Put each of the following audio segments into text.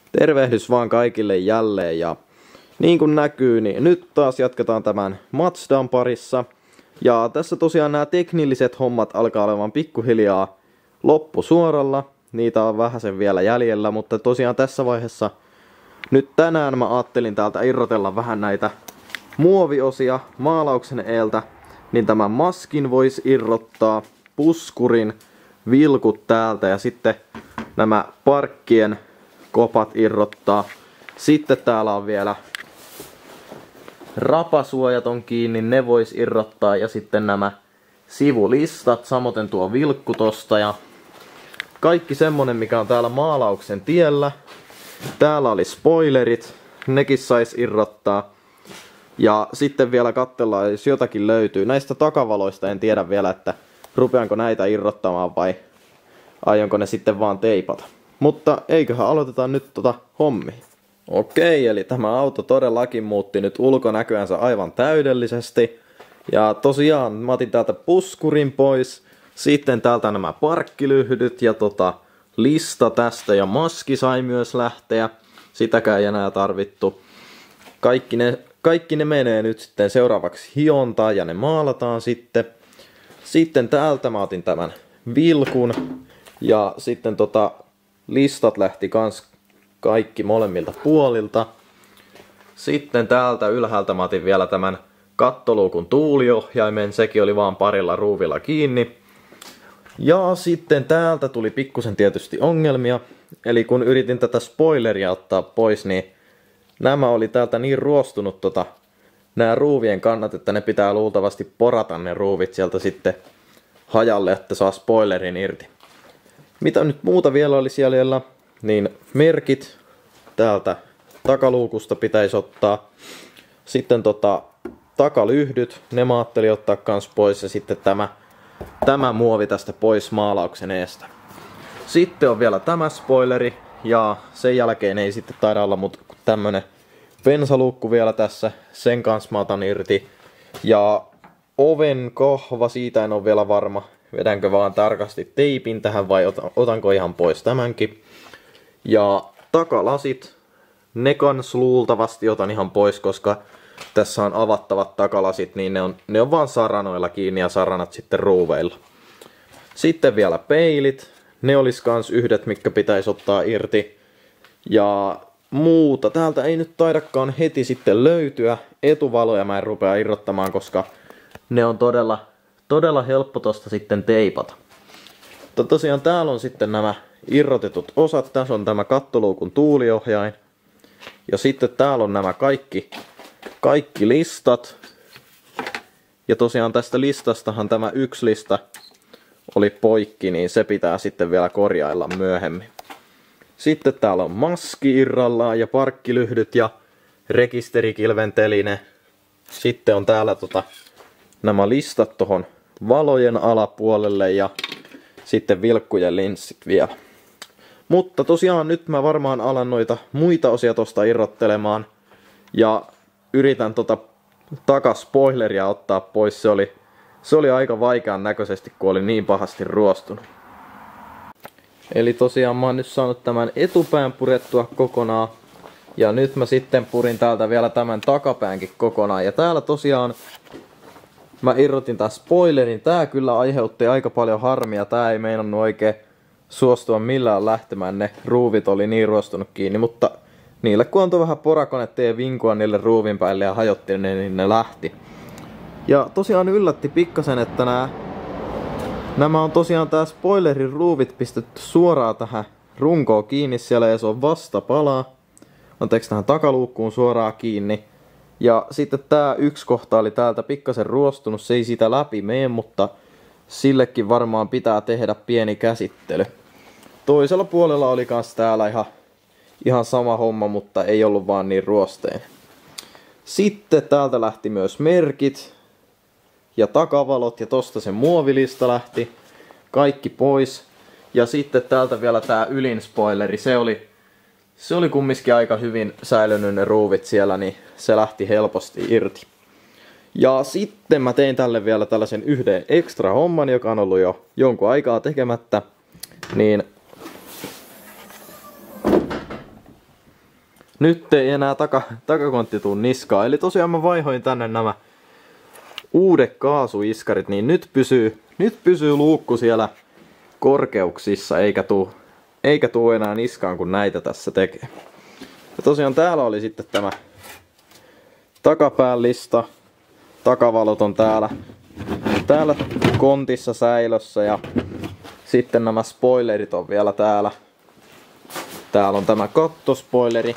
Tervehdys vaan kaikille jälleen ja niin kuin näkyy, niin nyt taas jatketaan tämän Mazdan parissa. Ja tässä tosiaan nämä teknilliset hommat alkaa olemaan pikkuhiljaa loppusuoralla. Niitä on vähäsen vielä jäljellä, mutta tosiaan tässä vaiheessa nyt tänään mä ajattelin täältä irrotella vähän näitä muoviosia maalauksen eeltä. Niin tämän maskin voisi irrottaa, puskurin, vilkut täältä ja sitten nämä parkkien kopat irrottaa. Sitten täällä on vielä rapasuojat on kiinni, ne vois irrottaa ja sitten nämä sivulistat, samoin tuo vilkku tosta ja kaikki semmonen mikä on täällä maalauksen tiellä. Täällä oli spoilerit, nekin sais irrottaa. Ja sitten vielä katsellaan, jos jotakin löytyy. Näistä takavaloista en tiedä vielä, että rupeanko näitä irrottamaan vai aionko ne sitten vaan teipata. Mutta eiköhän aloitetaan nyt hommia. Okei, eli tämä auto todellakin muutti nyt ulkonäköänsä aivan täydellisesti. Ja tosiaan mä otin täältä puskurin pois. Sitten täältä nämä parkkilyhdyt ja lista tästä ja maski sai myös lähteä. Sitäkään ei enää tarvittu. Kaikki ne menee nyt sitten seuraavaksi hiontaan ja ne maalataan sitten. Sitten täältä mä otin tämän vilkun ja sitten listat lähti kans kaikki molemmilta puolilta. Sitten täältä ylhäältä mä otin vielä tämän kattoluukun tuuliohjaimen, sekin oli vaan parilla ruuvilla kiinni. Ja sitten täältä tuli pikkusen tietysti ongelmia, eli kun yritin tätä spoileria ottaa pois, niin nämä oli täältä niin ruostunut nämä ruuvien kannat, että ne pitää luultavasti porata ne ruuvit sieltä sitten hajalle, että saa spoilerin irti. Mitä nyt muuta vielä oli siellä, niin merkit täältä takaluukusta pitäisi ottaa. Sitten takalyhdyt, ne mä ajattelin ottaa kans pois ja sitten tämä muovi tästä pois maalauksen eestä. Sitten on vielä tämä spoileri ja sen jälkeen ei sitten taida olla mut tämmönen bensaluukku vielä tässä, sen kanssa mä otan irti. Ja oven kahva, siitä en ole vielä varma, vedänkö vaan tarkasti teipin tähän vai otanko ihan pois tämänkin. Ja takalasit, ne kans luultavasti otan ihan pois, koska tässä on avattavat takalasit, niin ne on vaan saranoilla kiinni ja saranat sitten ruuveilla. Sitten vielä peilit, ne olis kans yhdet, mitkä pitäisi ottaa irti. Ja muuta, täältä ei nyt taidakaan heti sitten löytyä. Etuvaloja mä en rupea irrottamaan, koska ne on todella helppo tosta sitten teipata. Mutta tosiaan täällä on sitten nämä irrotetut osat. Tässä on tämä kattoluukun tuuliohjain. Ja sitten täällä on nämä kaikki listat. Ja tosiaan tästä listastahan tämä yksi lista oli poikki, niin se pitää sitten vielä korjailla myöhemmin. Sitten täällä on maski irrallaan ja parkkilyhdyt ja rekisterikilventeline. Sitten on täällä nämä listat tohon valojen alapuolelle ja sitten vilkkujen linssit vielä. Mutta tosiaan nyt mä varmaan alan noita muita osia tosta irrottelemaan. Ja yritän takaspoileria ottaa pois. Se oli aika vaikean näköisesti, kun oli niin pahasti ruostunut. Eli tosiaan mä oon nyt saanut tämän etupään purettua kokonaan. Ja nyt mä sitten purin täältä vielä tämän takapäänkin kokonaan. Ja täällä tosiaan mä irrotin tää spoilerin. Tää kyllä aiheutti aika paljon harmia. Tää ei meinannut oikein suostua millään lähtemään. Ne ruuvit oli niin ruostunut kiinni. Mutta niille kun antoi vähän porakonetta ja vinkua niille ruuvin päälle ja hajotti ne, niin ne lähti. Ja tosiaan yllätti pikkasen, että nämä on tosiaan tää spoilerin ruuvit pistetty suoraan tähän runkoon kiinni siellä ja se on vastapala. Anteeksi, tähän takaluukkuun suoraan kiinni. Ja sitten tää yksi kohta oli täältä pikkasen ruostunut, se ei sitä läpi mene, mutta sillekin varmaan pitää tehdä pieni käsittely. Toisella puolella oli kans täällä ihan sama homma, mutta ei ollut vaan niin ruosteen. Sitten täältä lähti myös merkit ja takavalot ja tosta se muovilista lähti. Kaikki pois. Ja sitten täältä vielä tää ylin spoileri, se oli kumminkin aika hyvin säilynyt ne ruuvit siellä, niin se lähti helposti irti. Ja sitten mä tein tälle vielä tällaisen yhden ekstra homman, joka on ollut jo jonkun aikaa tekemättä. Niin nyt ei enää takakontti tuu niskaan. Eli tosiaan mä vaihoin tänne nämä uudet kaasuiskarit, niin nyt pysyy luukku siellä korkeuksissa, eikä tuu enää niskaan, kun näitä tässä tekee. Ja tosiaan täällä oli sitten tämä takapään lista. Takavalot on täällä kontissa säilössä ja sitten nämä spoilerit on vielä täällä. Täällä on tämä kattospoileri.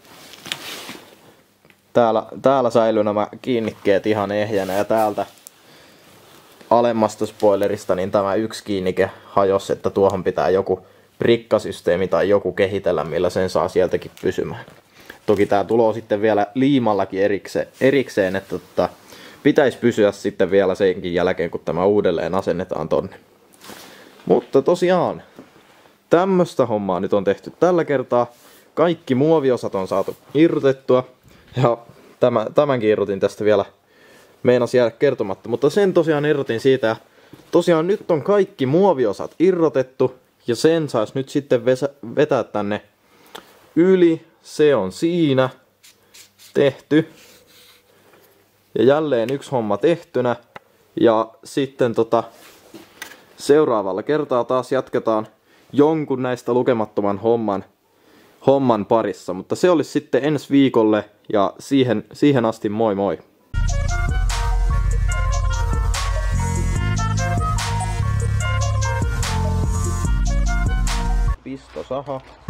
Täällä säilyy nämä kiinnikkeet ihan ehjänä ja täältä alemmasta spoilerista niin tämä yksi kiinnike hajosi, että tuohon pitää joku prikkasysteemi tai joku kehitellä, millä sen saa sieltäkin pysymään. Toki tää tulee sitten vielä liimallakin erikseen, että pitäisi pysyä sitten vielä senkin jälkeen, kun tämä uudelleen asennetaan tonne. Mutta tosiaan, tämmöstä hommaa nyt on tehty tällä kertaa. Kaikki muoviosat on saatu irrotettua. Ja tämänkin irrotin tästä vielä, meinasi jäädä kertomatta. Mutta sen tosiaan irrotin siitä. Ja tosiaan nyt on kaikki muoviosat irrotettu. Ja sen saisi nyt sitten vetää tänne yli. Se on siinä tehty. Ja jälleen yksi homma tehtynä. Ja sitten seuraavalla kertaa taas jatketaan jonkun näistä lukemattoman homman parissa. Mutta se olisi sitten ensi viikolle ja siihen asti moi moi. Pistosaha.